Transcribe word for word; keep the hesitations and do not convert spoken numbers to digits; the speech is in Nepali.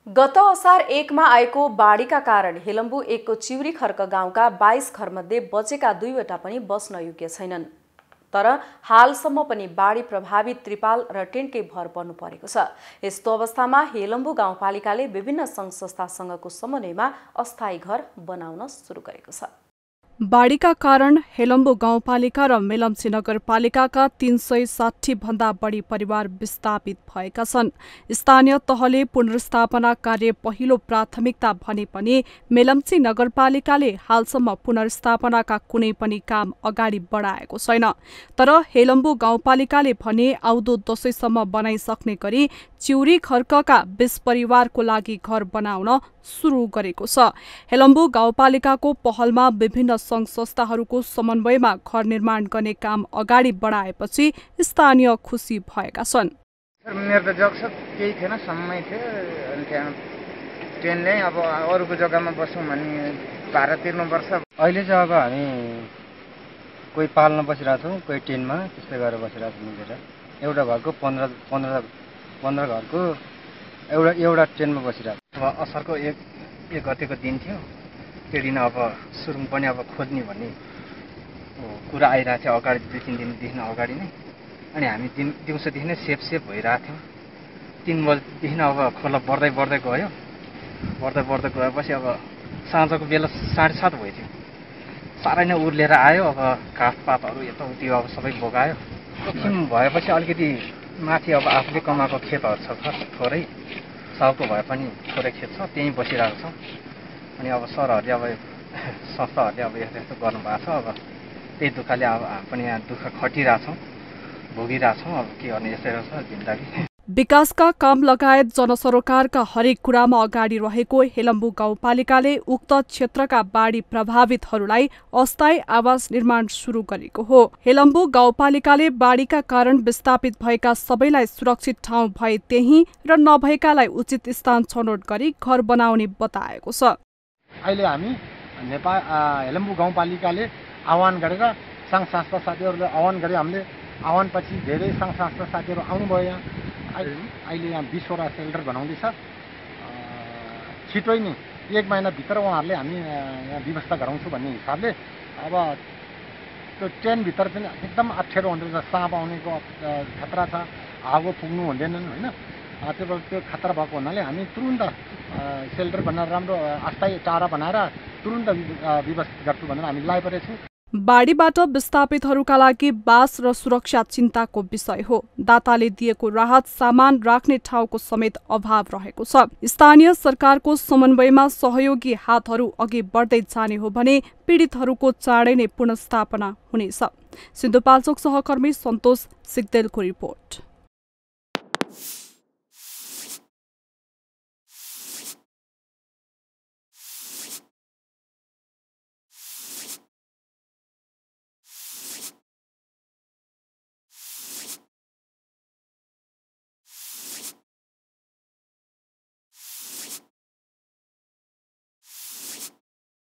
गत असार एकमा आएको बाढीका कारण हेलम्बु एकको चिउरी खर्क गाउँका बाइस घरमध्ये बचेका दुईवटा पनि बस्न योग्य छैनन्। तर हालसम्म पनि बाढी प्रभावित त्रिपाल र टेन्टकै भर पर्नु परेको छ। यस्तो अवस्थामा हेलम्बु गाउँपालिकाले विभिन्न सङ्घ संस्थासँगको समन्वयमा अस्थायी घर बनाउन सुरु गरेको छ। बाढीका कारण हेलम्बु गाउँपालिका र मेलम्ची नगरपालिकाका तीन सय साठी भन्दा बढी परिवार विस्थापित भएका छन्। स्थानीय तहले पुनर्स्थापना कार्य पहिलो प्राथमिकता भने पनि मेलम्ची नगरपालिकाले हालसम्म पुनर्स्थापनाका कुनै पनि काम अगाडि बढाएको छैन। तर हेलम्बु गाउँपालिकाले भने आउँदो दशैंसम्म बनाइसक्ने गरी चिउरी खर्कका बीस परिवारको लागि घर बनाउन सुरु गरेको छ। हेलम्बु गाउँपालिकाको पहलमा विभिन्न सङ्घ संस्थाहरूको समन्वयमा घर निर्माण गर्ने काम अगाडि बढाएपछि स्थानीय खुसी भएका छन्। मेरो त जग सब केही थिएन, सम्मै थियो। अनि त्यहाँ ट्रेनले अब अरूको जग्गामा बसौँ भन्ने भाडा तिर्नुपर्छ। अहिले चाहिँ अब हामी कोही पालमा बसिरहेको छौँ, कोही टेनमा त्यस्तै गरेर बसिरहेको छौँ मिलेर। एउटा घरको पन्ध्र पन्ध्र पन्ध्र घरको एउटा एउटा ट्रेनमा बसिरहेको। अब असारको एक एक गतेको दिन थियो, त्यो दिन अब सुरुङ पनि अब खोज्ने भन्ने कुरा आइरहेको थियो अगाडि, दुई तिन दिनदेखि अगाडि नै। अनि हामी दिन दिउँसोदेखि नै सेफ सेफ भइरहेको थियौँ। तिन बजीदेखि अब खोला बढ्दै बढ्दै गयो, बढ्दै बढ्दै गएपछि अब साँझको बेला साढे सात भइथ्यो। साह्रै नै उर्लेर आयो। अब काठपातहरू यताउति अब सबै बोगायो। जोखिम भएपछि अलिकति माथि अब आफूले कमाएको खेतहरू छ थोरै, साउको भए पनि थोरै खेत छ, त्यहीँ बसिरहेको छ। अनि अब सरहरूले अब संस्थाहरूले अब यस्तो यस्तो गर्नुभएको छ। अब त्यही दुःखले अब पनि यहाँ दुःख खटिरहेछौँ, भोगिरहेछौँ। अब के गर्ने, यसै रहेछ जिन्दगी। विकासका काम लगायत जनसरोकारका हरेक कुरामा अगाडि रहेको हेलम्बु गाउँपालिकाले उक्त क्षेत्रका बाढी प्रभावितहरूलाई अस्थायी आवास निर्माण सुरु गरेको हो। हेलम्बु गाउँपालिकाले बाढीका कारण विस्थापित भएका सबैलाई सुरक्षित ठाउँ भए त्यही र नभएकालाई उचित स्थान छनौट गरी घर बनाउने बताएको छ। अहिले हामी नेपाल हेलम्बु गाउँपालिकाले आह्वान गरेर सङ्घ संस्था साथीहरूले आह्वान गरे। हामीले आह्वानपछि धेरै सङ्घ संस्था साथीहरू आउनुभयो। यहाँ अहिले यहाँ बिसवटा सेल्टर बनाउँदैछ। छिटै नै एक महिनाभित्र उहाँहरूले हामी यहाँ व्यवस्था गराउँछु भन्ने हिसाबले। अब त्यो ट्रेनभित्र चाहिँ एकदम अप्ठ्यारो हुँदैछ, साँप आउनेको खतरा छ, हावा पुग्नु हुँदैनन् होइन। त्यो त्यो खतरा भएको हुनाले हामी तुरुन्त सेल्टर बनाएर राम्रो अस्थायी टारा बनाएर तुरुन्त व्यवस्थित गर्छु भनेर हामी लाइपरेको छौँ। बाढीबाट विस्थापितहरूका लागि बास र सुरक्षा चिन्ताको विषय हो। दाताले दिएको राहत सामान राख्ने ठाउँको समेत अभाव रहेको छ। स्थानीय सरकारको समन्वयमा सहयोगी हातहरू अघि बढ्दै जाने हो भने पीडितहरूको चाँडै नै पुनर्स्थापना हुनेछ। सिन्धुपाल्चोक सहकर्मी सन्तोष सिग्देलको रिपोर्ट।